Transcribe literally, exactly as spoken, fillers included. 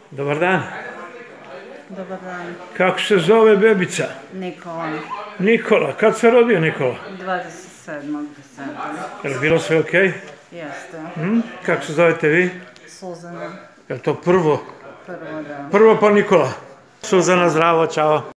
Dobar dan. Dobar dan. Kako se zove bebica? Nikola. Nikola. Kad se rodio Nikola? dvadeset sedmog decembra. Je li bilo sve okej? Jeste. Kako se zovete vi? Suzana. Je li to prvo? Prvo da. Prvo pa Nikola. Suzana, zdravo, čao.